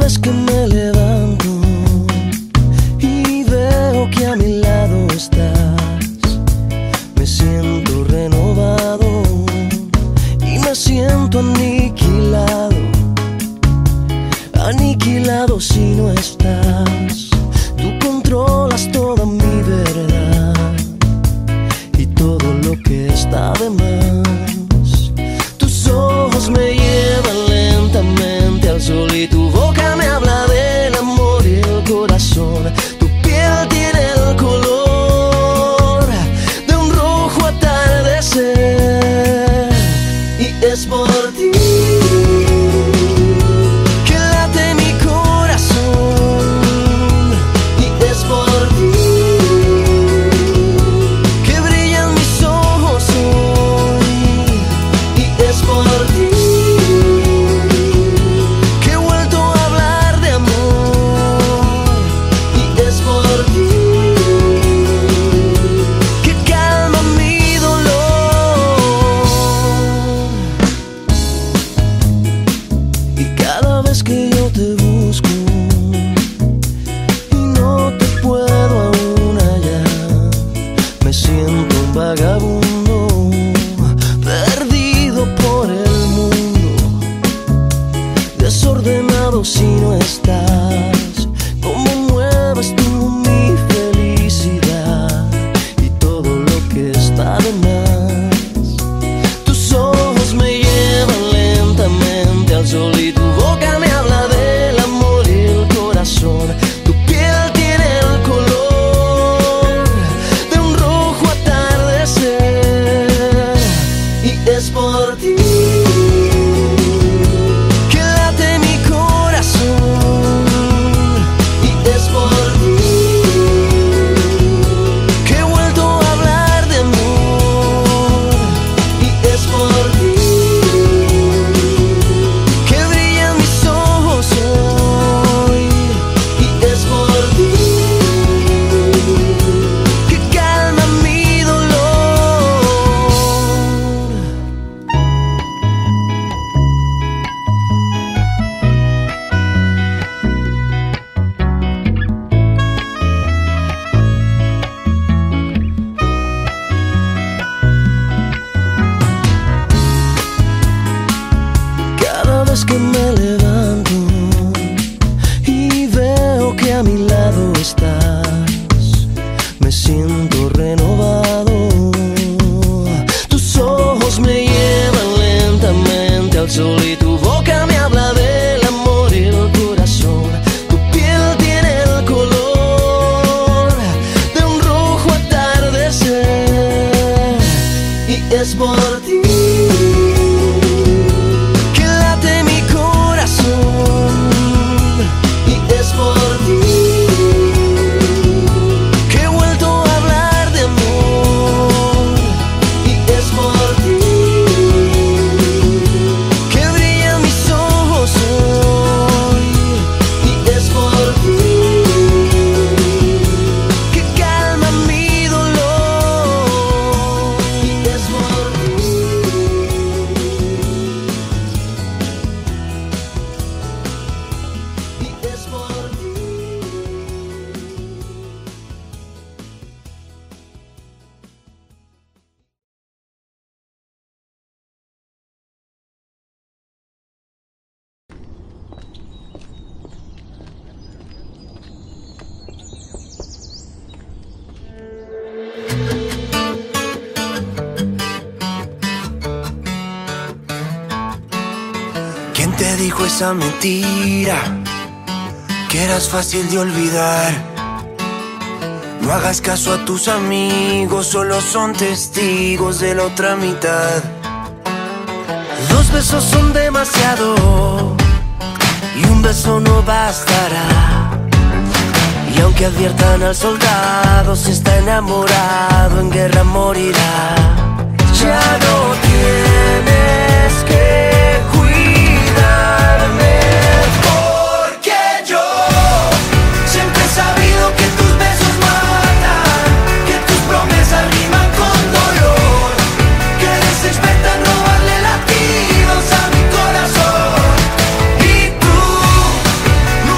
vez que me levanto y veo que a mi lado estás, me siento renovado y me siento aniquilado, aniquilado si no estás. Tú controlas toda mi verdad y todo lo que está de más. Tus ojos me llevan lentamente al sol y tu boca me habla del amor y el corazón. Tu piel tiene el color de un rojo atardecer y es por ti que late mi corazón, y es por ti que brillan mis ojos hoy, y es por ti que he vuelto a hablar de amor, y es por ti que calma mi dolor. Y cada vez que yo te busco y no te puedo aún hallar, me siento un vagabundo perdido por el mundo, desordenado si no estás. Cómo mueves tú mi felicidad y todo lo que está de más. Tus ojos me llevan lentamente al sol y tu boca me habla del amor y el corazón. Tu piel tiene el color de un rojo atardecer y es por ti que late mi corazón, y es por ti que he vuelto a hablar de amor, y es por ti que brillan mis ojos hoy, y es por ti que calma mi dolor. Cada vez que me levanto y veo que a mi lado estás, me siento renovado. Tus ojos me llevan lentamente al sol y tu boca me habla del amor y el corazón. Tu piel tiene el color de un rojo atardecer y es por ti que late mi corazón, y es por ti que he vuelto a hablar de amor, y es por ti que brillan mis ojos hoy, y es por ti que calma mi dolor, y es por ti. Y es por ti. ¿Quién te dijo esa mentira? Que eras fácil de olvidar. No hagas caso a tus amigos, solo son testigos de la otra mitad. Dos besos son demasiado y un beso no bastará. Y aunque adviertan al soldado, si está enamorado en guerra morirá. Ya no tienes que cuidarme, porque yo siempre he sabido que tus besos matan, que tus promesas riman con dolor, que eres experta en robarle latidos a mi corazón. Y tú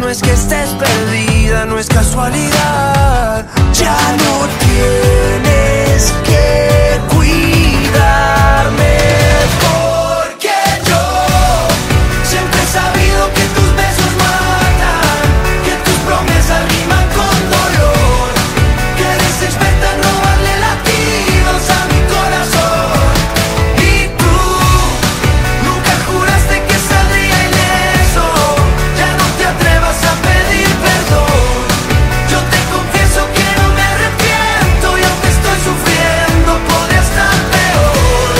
es que estés perdida, no es casualidad. Ya no tienes que cuidarme, porque yo siempre he sabido que tus besos matan, que tus promesas riman con dolor, que eres experta en robarle latidos a mi corazón. Y tú nunca juraste que saldría ileso, ya no te atrevas a pedir perdón. Yo te confieso que no me arrepiento y aunque estoy sufriendo podría estar peor.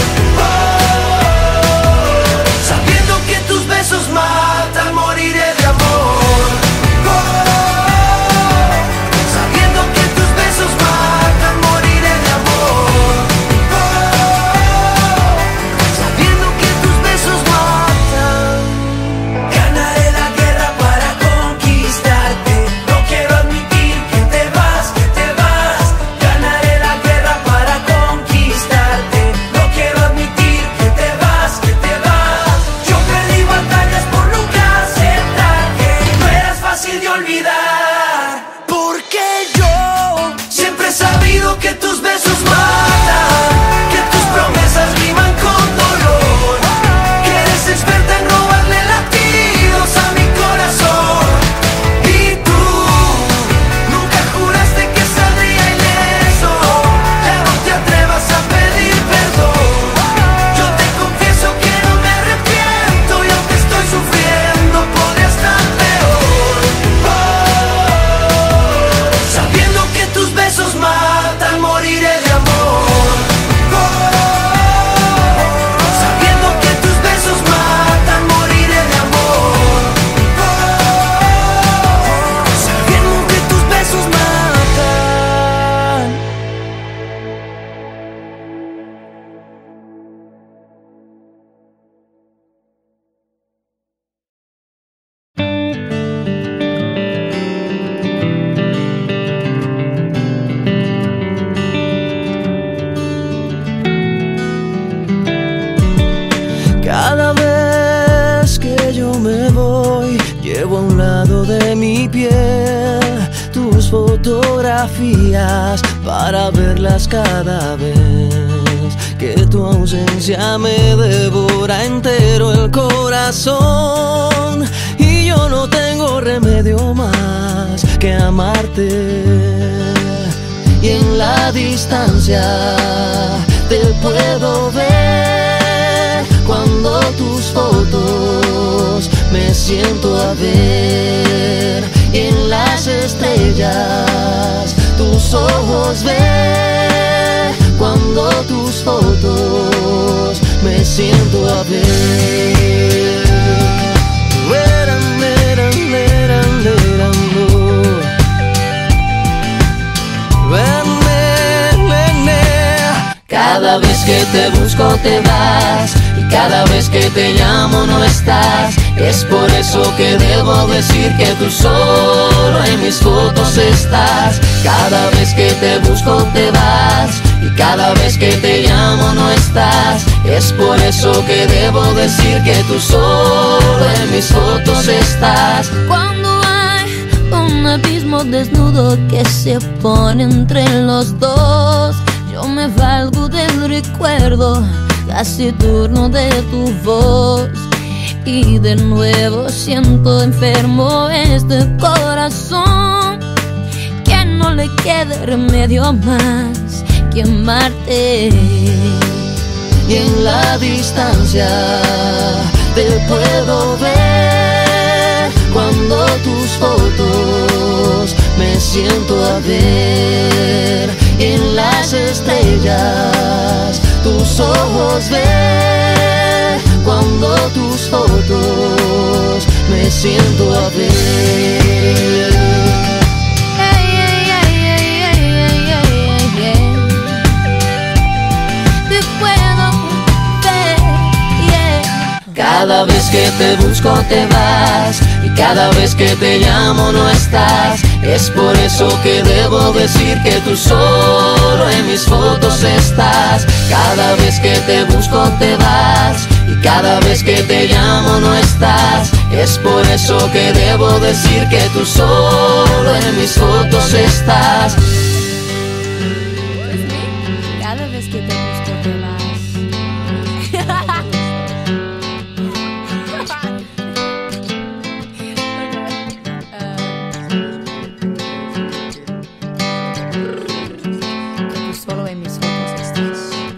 Sabiendo que tus besos matan, moriré de amor. Sabiendo que tus besos matan, moriré de amor. Sabiendo que tus besos matan. Ganaré la guerra para conquistarte. No quiero admitir que te vas, que te vas. Ganaré la guerra para conquistarte. No quiero admitir que te vas, que te vas. Yo perdí batallas por nunca aceptar que no eras fácil de olvidar. Porque yo siempre he sabido que tus besos matan, que tus promesas riman con dolor, que eres experta en robarle latidos a mi corazón. Y tú nunca juraste que saldría ileso, ya no te atrevas a pedir perdón. Yo te confieso que no me arrepiento y aunque estoy sufriendo podría estar peor. Sabiendo que tus besos matan, moriré de amor. Sabiendo que tus besos matan, moriré de amor. Sabiendo que tus besos matan. Cada vez que yo me voy, llevo a un lado de mi piel tus fotografías para verlas cada vez que tu ausencia me devora entero el corazón. Y yo no tengo remedio más que amarte. Y en la distancia te puedo ver cuando tus fotos me siento a ver. Y en las estrellas tus ojos ver cuando tus fotos me siento a ver. Cada vez que te busco te vas, y cada vez que te llamo no estás. Es por eso que debo decir que tú solo en mis fotos estás. Cada vez que te busco te vas, y cada vez que te llamo no estás. Es por eso que debo decir que tú solo en mis fotos estás. Cuando hay un abismo desnudo que se pone entre los dos, yo me valgo del recuerdo casi turno de tu voz. Y de nuevo siento enfermo este corazón, que no le quede remedio más que amarte. Y en la distancia te puedo ver cuando tus fotos me siento a ver. Y en las estrellas tus ojos ver cuando tus fotos me siento a ver. Te puedo ver, Cada vez que te busco te vas, y y cada vez que te llamo no estás. Es por eso que debo decir que tú solo en mis fotos estás. Cada vez que te busco te vas y cada vez que te llamo no estás. Es por eso que debo decir que tú solo en mis fotos estás. Cada vez que te busco te vas. Solo en mis fotos estás.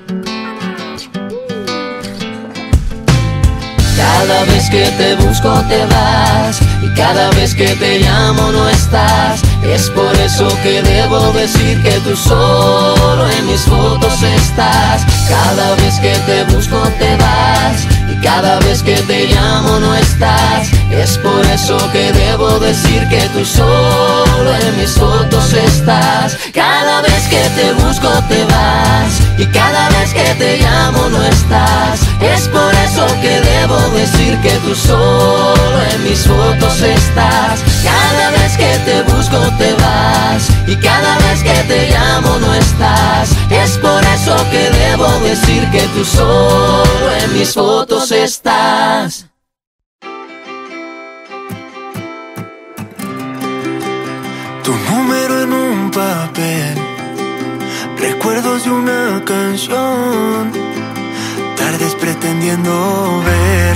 Cada vez que te busco te vas y cada vez que te llamo no estás. Es por eso que debo decir que tú solo en mis fotos estás. Cada vez que te busco te vas y cada vez que te llamo no estás. Es por eso que debo decir que tú solo en mis fotos estás. Cada vez que te busco te vas y cada vez que te llamo no estás. Es por eso que debo decir que tú solo en mis fotos estás. Cada vez que te busco te vas y cada vez que te llamo no estás. Es por eso que debo decir que tú solo en mis fotos estás. Tu número en un papel, recuerdos de una canción, tardes pretendiendo ver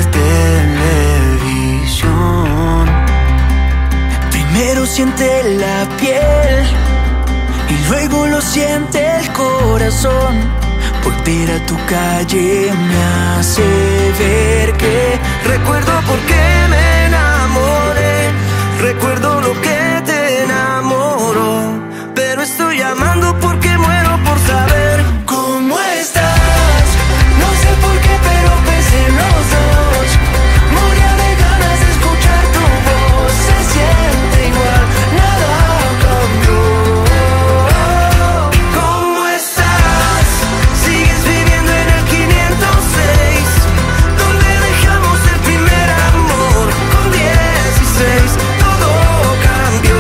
televisión. Primero siente la piel y luego lo siente el corazón. Volver a tu calle me hace ver que recuerdo por qué me enamoré, recuerdo lo que te enamoró, pero estoy llamando porque muero por saber cómo estás. No sé por qué, pero pensé en los dos. Moría de ganas de escuchar tu voz. Se siente igual, nada cambió. ¿Cómo estás? Sigues viviendo en el 506, donde dejamos el primer amor. Con 16 todo cambió.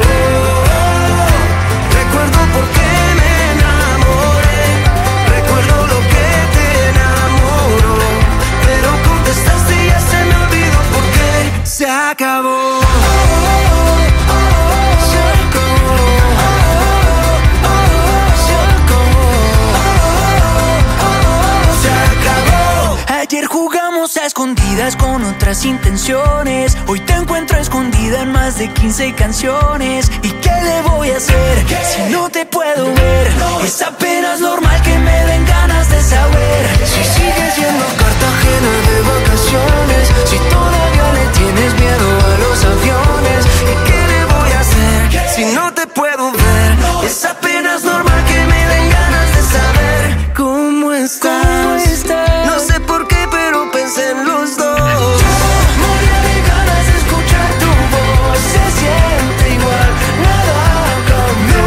Recuerdo por qué me enamoré, recuerdo lo que te enamoró, pero contestaste y ya se me olvidó por qué. Se acabó. Se acabó. Se acabó. Ayer jugamos a escondidas con otras intenciones. Hoy te encuentro escondida en más de 15 canciones. ¿Y qué le voy a hacer si no te puedo ver? Es apenas normal que me den ganas de saber si sigues yendo a Cartagena de vacaciones, si todavía le tienes miedo a los aviones. ¿Y qué le voy a hacer si no te puedo ver? Es apenas normal que me den ganas de saber cómo estás. No sé por qué, pero pensé en los dos. Moría de ganas de escuchar tu voz. Se siente igual, nada cambió.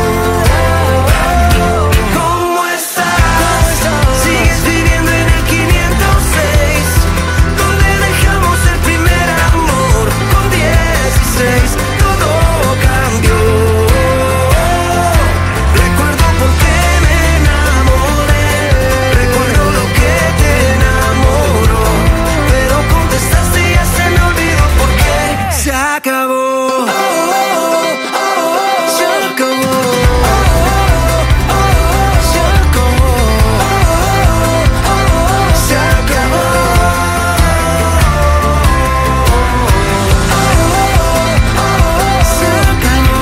¿Cómo estás? Sigues viviendo en el 506, donde dejamos el primer amor. Con 16 todo cambió. Recuerdo por qué me enamoré, recuerdo lo que te enamoró, pero contestaste y ya se me olvidó por qué. Se acabó. Se acabó. Se acabó. Se acabó. Se acabó.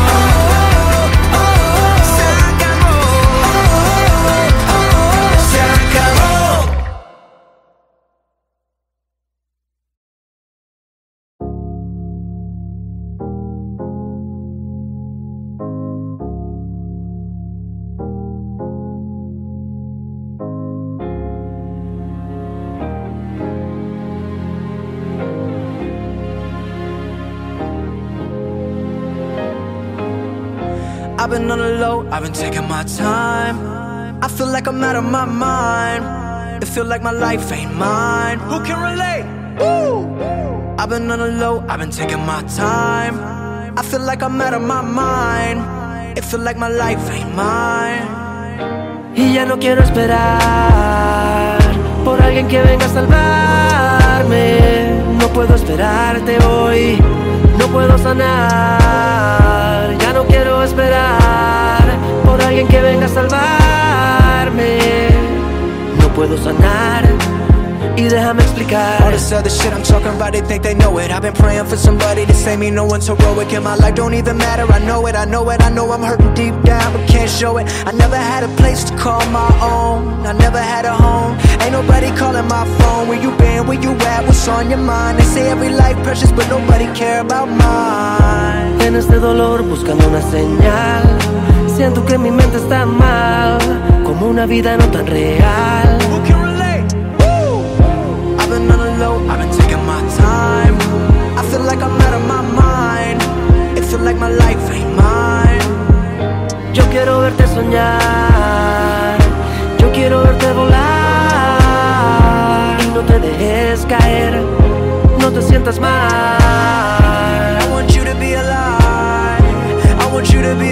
Se acabó. Se acabó. I've been on the low, I've been taking my time. I feel like I'm out of my mind. It feel like my life ain't mine. Who can relate? Woo! I've been on the low, I've been taking my time. I feel like I'm out of my mind. It feel like my life ain't mine. Y ya no quiero esperar por alguien que venga a salvarme. No puedo esperarte hoy, no puedo sanar. Ya no quiero esperar por alguien que venga a salvarme. No puedo sanar. Y déjame explicar. All this other shit I'm talking about, they think they know it. I've been praying for somebody to save me, no one's heroic. And my life don't even matter, I know it, I know it. I know I'm hurting deep down, but can't show it. I never had a place to call my own, I never had a home. Ain't nobody calling my phone. Where you been, where you at, what's on your mind? They say every life precious, but nobody care about mine. En este dolor buscando una señal, siento que mi mente está mal, como una vida no tan real. Who can relate? I've been on the low, I've been taking my time. I feel like I'm out of my mind. It feel like my life ain't mine. Yo quiero verte soñar, yo quiero verte volar. Y no te dejes caer, no te sientas mal. I want you to be alive, I want you to be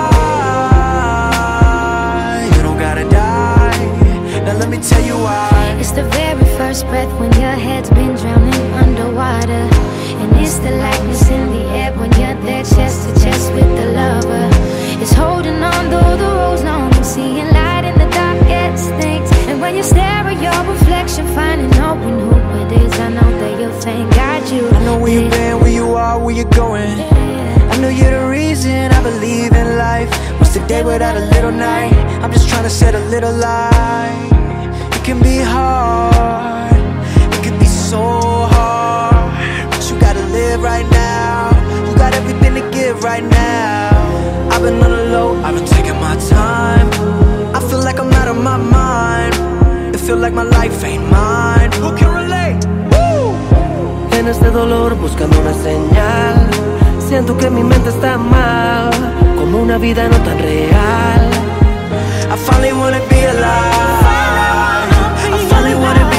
alive. You don't gotta die, now let me tell you why. It's the very first breath when your head's been drowning underwater. And it's the lightness in the air when you're there chest to chest with the lover. It's holding on though the road's long and seeing light in the darkest things. And when you stare at your reflection, finding out who it is, I know that you'll thank God you. I know where you've been, where you are, where you're going. I know you're the reason I believe in life. What's the day without a little night? I'm just trying to set a little light. It can be hard, it can be so hard, but you gotta live right now. You got everything to give right now. I've been on the low, I've been taking my time. I feel like I'm out of my mind. It feel like my life ain't mine. Who can relate? Woo! En este dolor buscando una señal, siento que mi mente está mal, como una vida no tan real. I finally wanna be alive. I finally wanna be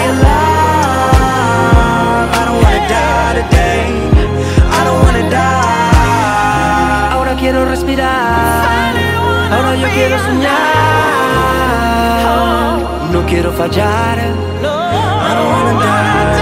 alive. I don't wanna die today. I don't wanna die. Ahora quiero respirar, ahora yo quiero soñar. No quiero fallar, I don't wanna die.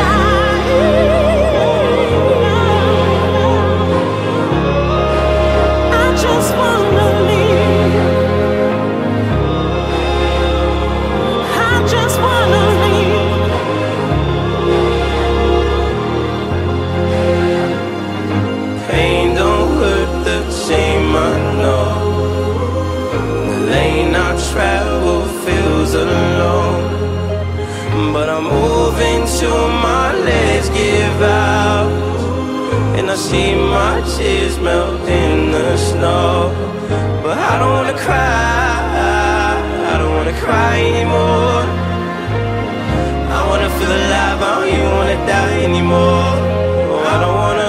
Travel feels alone, but I'm moving till my legs give out, and I see my tears melt in the snow. But I don't wanna cry, I don't wanna cry anymore. I wanna feel alive, I don't even wanna die anymore. I don't wanna,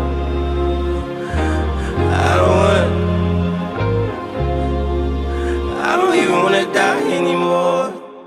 I don't even wanna die anymore.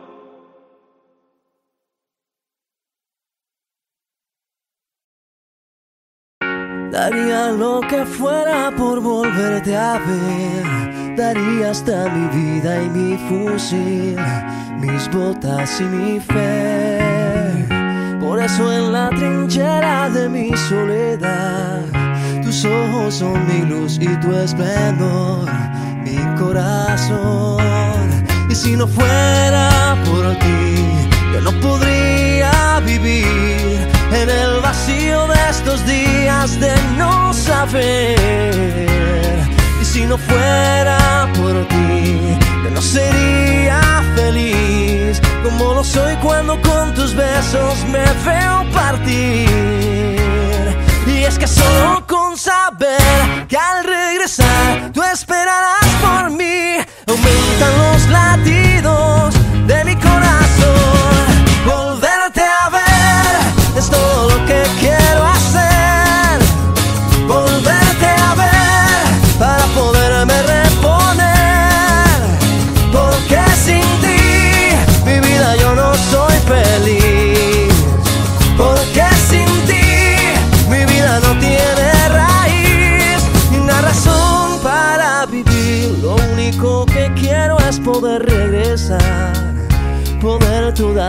daría lo que fuera por volverte a ver. Daría hasta mi vida y mi fusil, mis botas y mi fe. Por eso en la trinchera de mi soledad, tus ojos son mi luz y tu esplendor, mi corazón. Y si no fuera por ti, yo no podría vivir en el vacío de estos días de no saber. Y si no fuera por ti, yo no sería feliz como lo soy cuando con tus besos me veo partir. Y es que solo con saber que al regresar tú esperarás por mí, aumentan los latidos de mi corazón. Volverte a ver es todo lo que quiero hacer. Volverte a ver para poderme reponer, porque sin ti mi vida yo no soy feliz. Porque sin ti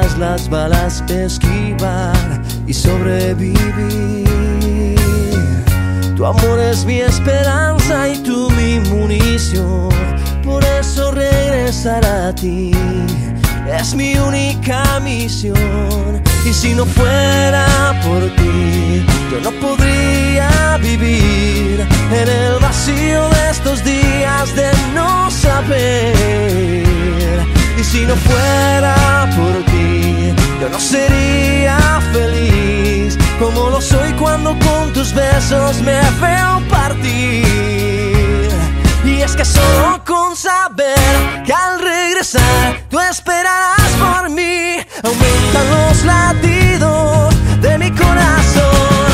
todas las balas esquivar y sobrevivir. Tu amor es mi esperanza y tú mi munición, por eso regresar a ti es mi única misión. Y si no fuera por ti, yo no podría vivir en el vacío de estos días de no saber. Y si no fuera por ti, yo no sería feliz como lo soy cuando con tus besos me veo partir. Y es que solo con saber que al regresar tú esperarás por mí, aumentan los latidos de mi corazón.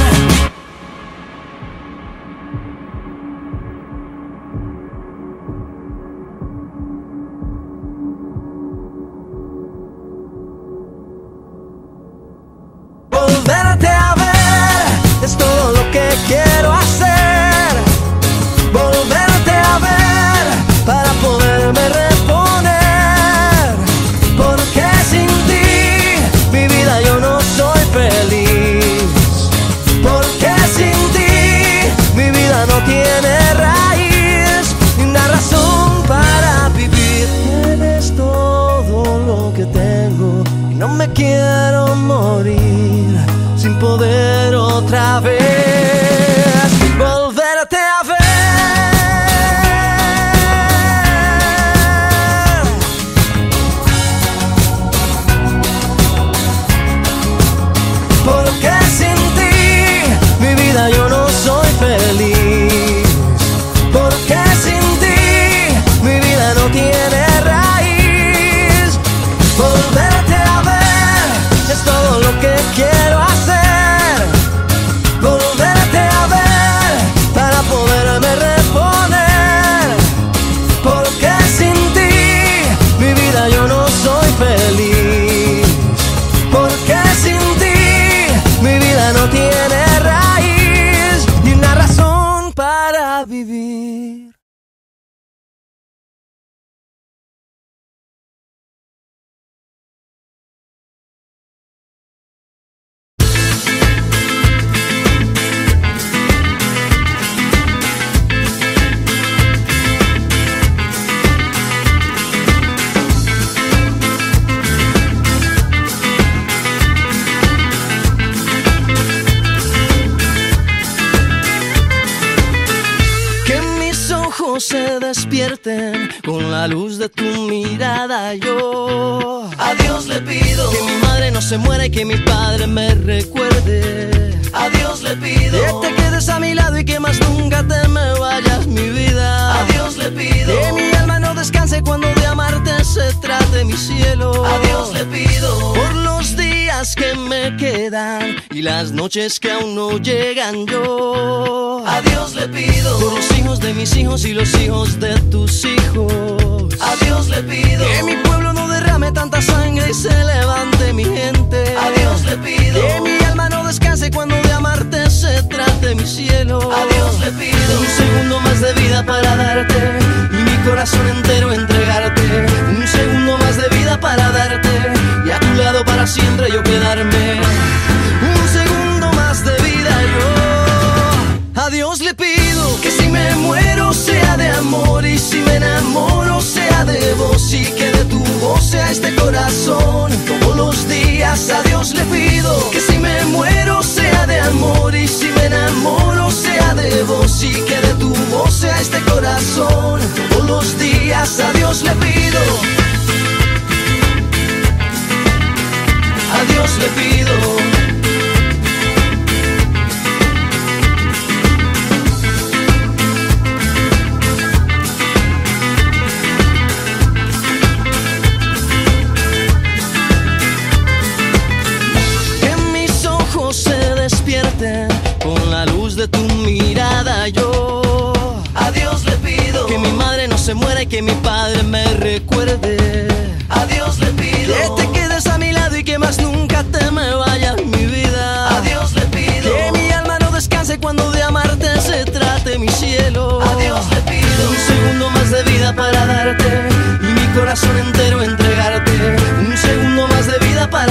Volverte a ver es todo lo que quiero hacer. Volverte a ver para poderme reponer, porque sin ti mi vida yo no soy feliz. Porque sin ti mi vida no tiene raíz ni una razón para vivir. Eres todo lo que tengo y no me quiero morir sin poder otra vez volverte a ver. Porque sin ti mi vida yo no soy feliz. Porque sin ti mi vida no tiene raíz. Volverte a ver es todo lo que quiero hacer. Volverte a ver para poderme reponer. Porque sin ti mi vida yo no soy feliz. Porque sin ti mi vida no tiene raíz ni una razón para vivir. Se despierten con la luz de tu mirada. Yo a Dios le pido que mi madre no se muera y que mi padre me recuerde. A Dios le pido que te quedes a mi lado y que más nunca te me vayas, mi vida. A Dios le pido que mi alma no descanse cuando de amarte se trate, mi cielo. A Dios le pido por los días que me quedan y las noches que aún no llegan. Yo a Dios le pido por los hijos de mis hijos y los hijos de tus hijos. A Dios le pido que mi pueblo no derrame tanta sangre y se levante mi gente. A Dios le pido que mi alma no descanse cuando de amarte se trate, mi cielo. A Dios le pido un segundo más de vida para darte y mi corazón entero entregarte. Un segundo más de vida para darte y a tu lado para siempre yo quedarme. Un segundo más de vida yo. A Dios le pido que si me muero sea de amor y si me enamoro sea de vos y que de tu voz sea este corazón todos los días. A Dios le pido que si me muero sea de amor y si me enamoro sea de vos y que de tu voz sea este corazón todos los días. A Dios le pido. A Dios le pido. Con la luz de tu mirada yo a Dios le pido que mi madre no se muera y que mi padre me recuerde. A Dios le pido que te quedes a mi lado y que más nunca te me vayas, mi vida. A Dios le pido que mi alma no descanse cuando de amarte se trate, mi cielo. A Dios le pido un segundo más de vida para darte y mi corazón entero entregarte. Un segundo más de vida para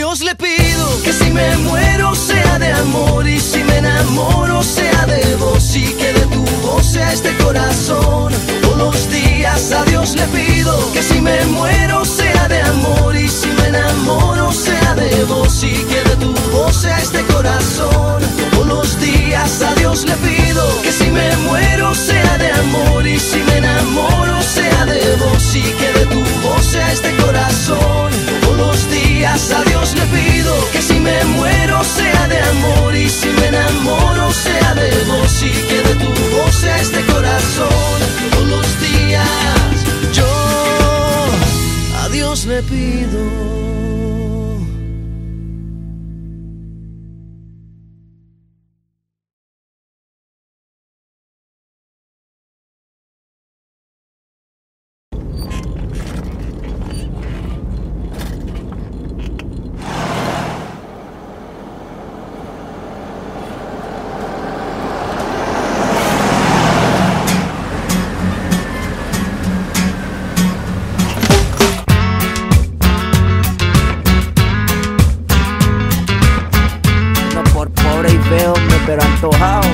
Dios le pido que si me muero sea de amor, y si me enamoro sea de vos, y que de tu voz sea este corazón todos los días. A Dios le pido que si me muero sea de amor, y si me enamoro sea de vos, y que de tu voz sea este corazón todos los días. A Dios le pido que si me muero sea de amor, y si me enamoro sea de vos, y que de tu voz sea este corazón todos los días. A Dios le pido que si me muero sea de amor, y si me enamoro sea de vos, y que de tu voz sea este corazón todos los días. Yo a Dios le pido. Pero antojado.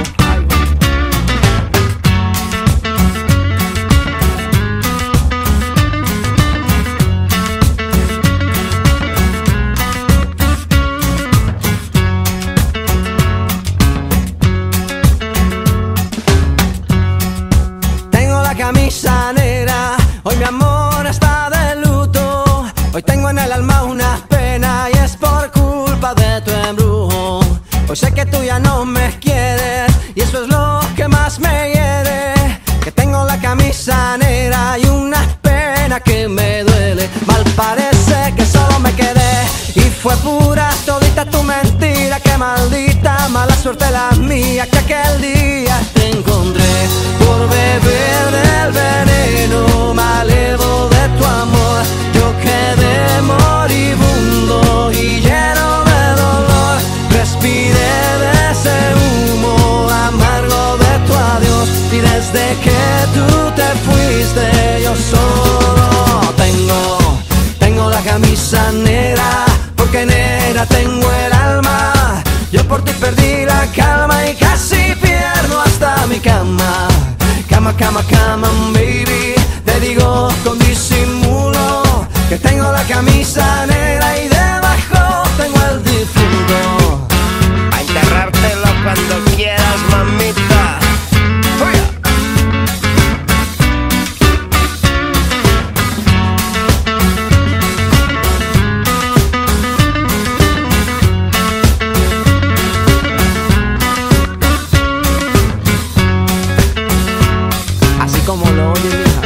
Tengo la camisa negra, hoy mi amor está de luto. Hoy tengo en el alma una pena y es por culpa de tu embrujo. Hoy sé que tú ya no me quieres y eso es lo que más me hiere. Que tengo la camisa negra y una pena que me duele. Mal parece que solo me quedé y fue pura todita tu mentira. Que maldita mala suerte la mía que aquel día te encontré por beber del veneno malevo de tu amor. Yo quedé moribundo y lleno de dolor. Respiré de ese humo amargo de tu adiós, y desde que tú te fuiste yo solo tengo la camisa negra, porque negra tengo el alma. Yo por ti perdí la calma y casi pierdo hasta mi cama. Cama, cama, cama, baby, te digo con disimulo que tengo la camisa negra y debajo tengo el difunto. A enterrártelo cuando quieras, mamita. Así como lo oyes, hija.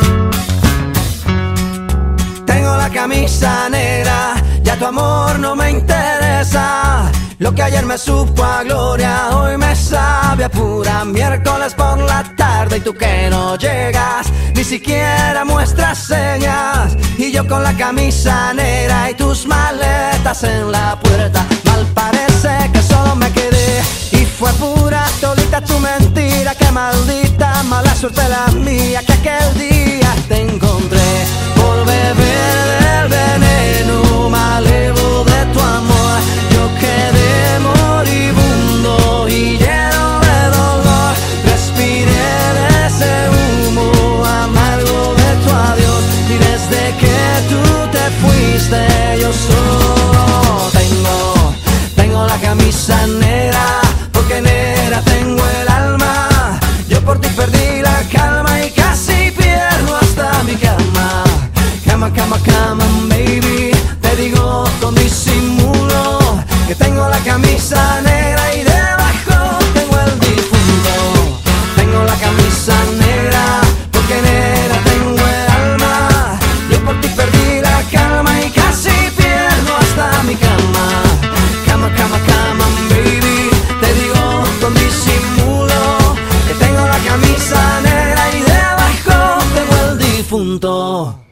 Tengo la camisa negra, ya tu amor no me interesa. Lo que ayer me supo a gloria, hoy me sabe a pura. Miércoles por la tarde y tú que no llegas, ni siquiera muestras señas. Y yo con la camisa negra y tus maletas en la puerta. Mal parece que solo me quedé y fue pura todita tu mentira. Que maldita mala suerte la mía que aquel día te encontré por beber del veneno malevo de tu amor. Yo quedé moribundo y lleno de dolor. Respiré de ese humo amargo de tu adiós, y desde que tú te fuiste yo solo tengo la camisa negra, porque negra tengo el alma. Yo por ti perdí la calma y casi pierdo hasta mi cama. Cama, cama, cama, baby, te digo con disimulo que tengo la camisa negra y debajo tengo el difunto. Tengo la camisa negra, porque negra tengo el alma. Yo por ti perdí la calma y casi pierdo hasta mi cama. Cama, cama, cama, baby, te digo con disimulo que tengo la camisa negra y debajo tengo el difunto.